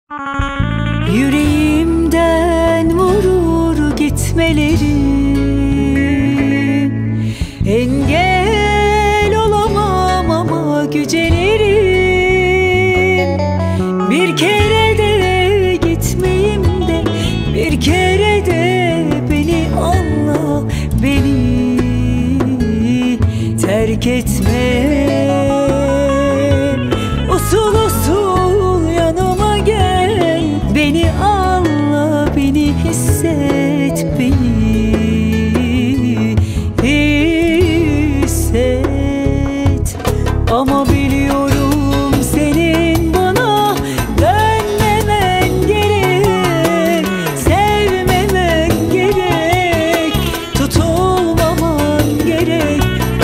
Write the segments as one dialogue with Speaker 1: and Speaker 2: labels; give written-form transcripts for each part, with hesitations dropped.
Speaker 1: Yüreğimden vurur gitmeleri, engel olamam ama gücenirim. Bir kere de gitmeyeyim de, bir kere de beni anla, beni terk etme. Usul usul yanıma gel, beni anla, beni hisset, beni hisset. Ama biliyorum senin bana dönmemen gerek, sevmemen gerek, tutulmaman gerek.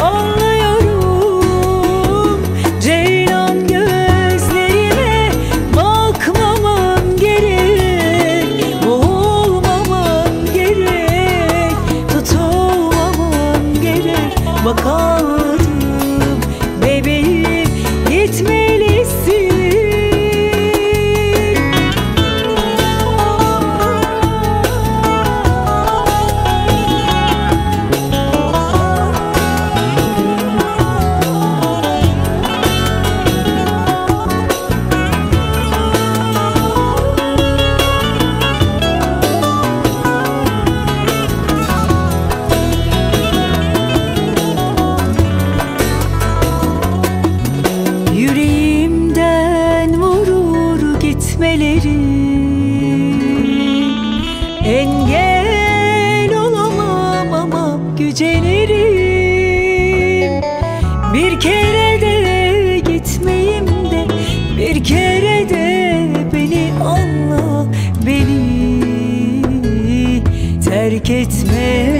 Speaker 1: Anlıyorum ceylan gözlerime bakmaman gerek, boğulmaman gerek, tutulmaman gerek. Bakalım bebeğim, gitmelisin. Yüreğimden vurur gitmeleri, engel olamam ama gücenirim. Bir kere de gitmeyeyim de, bir kere de beni anla, beni terk etme.